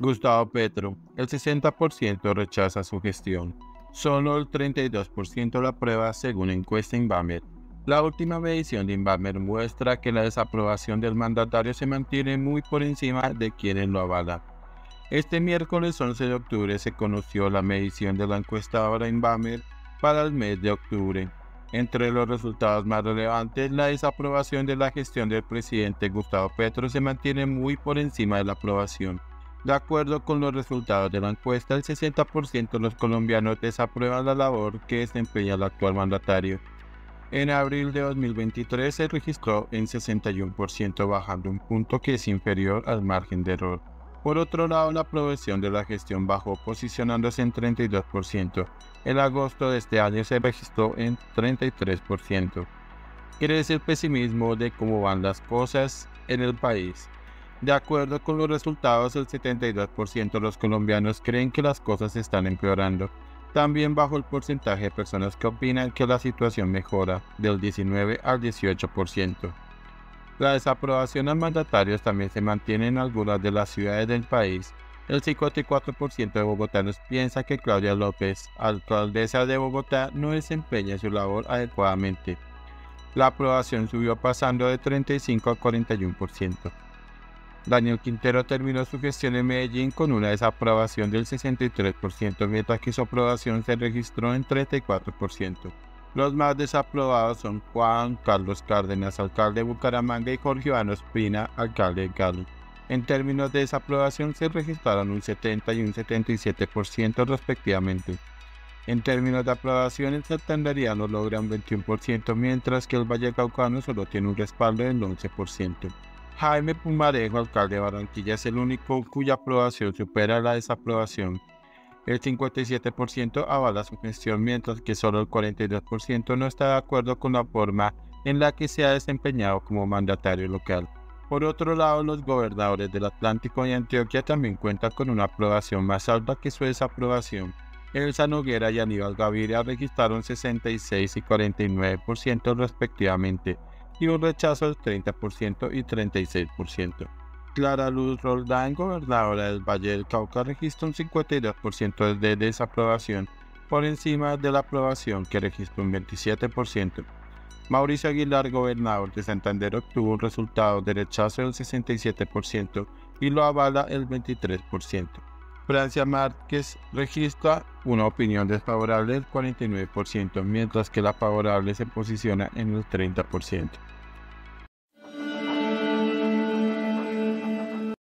Gustavo Petro, el 60% rechaza su gestión. Solo el 32% la aprueba según encuesta Inbamer. La última medición de Inbamer muestra que la desaprobación del mandatario se mantiene muy por encima de quienes lo avalan. Este miércoles 11 de octubre se conoció la medición de la encuestadora Inbamer para el mes de octubre. Entre los resultados más relevantes, la desaprobación de la gestión del presidente Gustavo Petro se mantiene muy por encima de la aprobación. De acuerdo con los resultados de la encuesta, el 60% de los colombianos desaprueban la labor que desempeña el actual mandatario. En abril de 2023 se registró en 61%, bajando un punto que es inferior al margen de error. Por otro lado, la aprobación de la gestión bajó, posicionándose en 32%. En agosto de este año se registró en 33%. Crece el pesimismo de cómo van las cosas en el país. De acuerdo con los resultados, el 72% de los colombianos creen que las cosas están empeorando. También bajó el porcentaje de personas que opinan que la situación mejora, del 19 al 18%. La desaprobación a mandatarios también se mantiene en algunas de las ciudades del país. El 54% de bogotanos piensa que Claudia López, alcaldesa de Bogotá, no desempeña su labor adecuadamente. La aprobación subió pasando de 35 al 41%. Daniel Quintero terminó su gestión en Medellín con una desaprobación del 63%, mientras que su aprobación se registró en 34%. Los más desaprobados son Juan Carlos Cárdenas, alcalde de Bucaramanga, y Jorge Iván Ospina, alcalde de Cali. En términos de desaprobación se registraron un 70 y un 77% respectivamente. En términos de aprobación, el santandereano logra un 21%, mientras que el vallecaucano solo tiene un respaldo del 11%. Jaime Pumarejo, alcalde de Barranquilla, es el único cuya aprobación supera la desaprobación. El 57% avala su gestión, mientras que solo el 42% no está de acuerdo con la forma en la que se ha desempeñado como mandatario local. Por otro lado, los gobernadores del Atlántico y Antioquia también cuentan con una aprobación más alta que su desaprobación. Elsa Noguera y Aníbal Gaviria registraron 66 y 49% respectivamente, y un rechazo del 30% y 36%. Clara Luz Roldán, gobernadora del Valle del Cauca, registró un 52% de desaprobación, por encima de la aprobación, que registró un 27%. Mauricio Aguilar, gobernador de Santander, obtuvo un resultado de rechazo del 67% y lo avala el 23%. Francia Márquez registra una opinión desfavorable del 49%, mientras que la favorable se posiciona en el 30%.